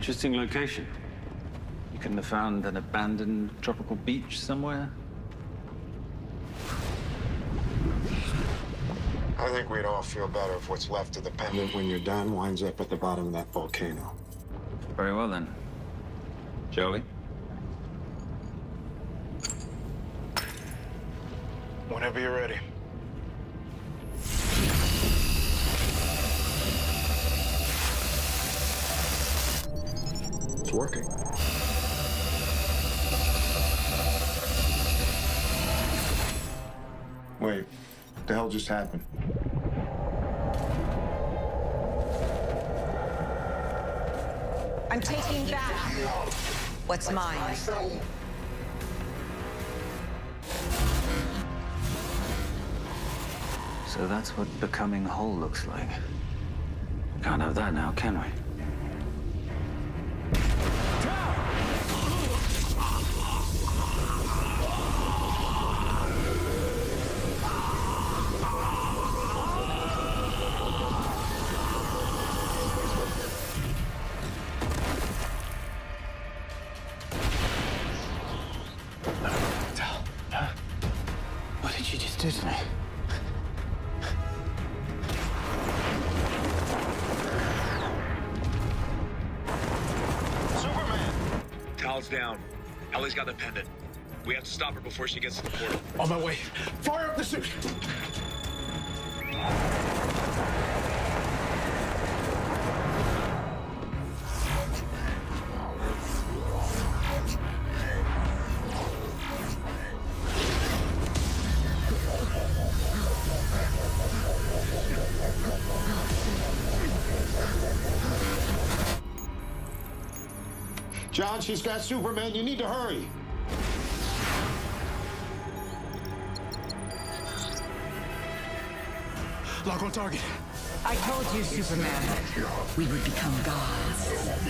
Interesting location. You couldn't have found an abandoned tropical beach somewhere? I think we'd all feel better if what's left of the pendant when you're done winds up at the bottom of that volcano. Very well, then. Joey? Whenever you're ready. It's working. Wait, what the hell just happened? I'm taking back what's mine. So that's what becoming whole looks like. Can't have that now, can we? What did you just do to me? Tal's down. Ellie's got the pendant. We have to stop her before she gets to the portal. On my way. Fire up the suit! John, she's got Superman. You need to hurry. Lock on target. I told you, Superman, we would become gods.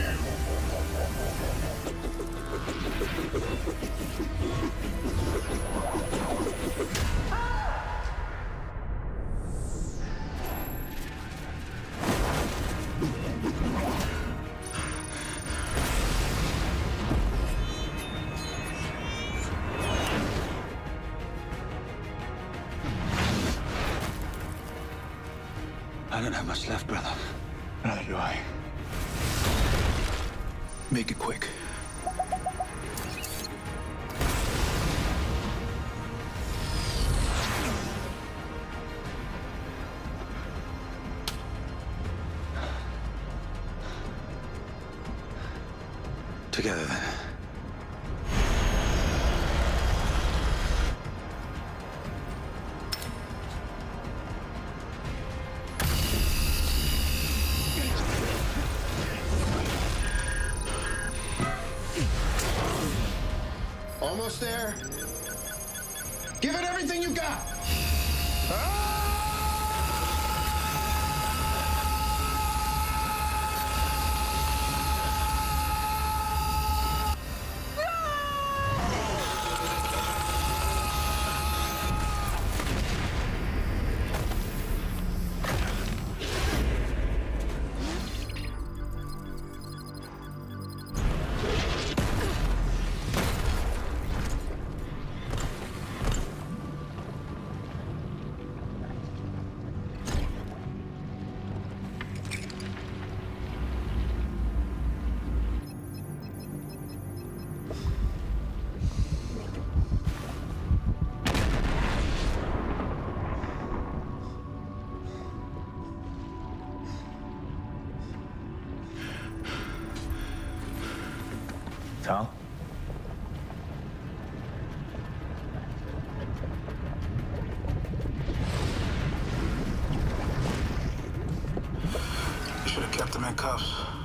I don't have much left, brother. Neither do I. Make it quick. Together, then. Almost there. Give it everything you got. Tal? Should have kept him in cuffs.